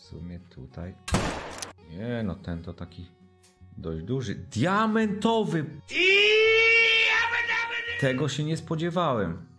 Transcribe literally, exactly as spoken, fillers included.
sumie tutaj... Nie, no ten to taki dość duży. Diamentowy! Tego się nie spodziewałem.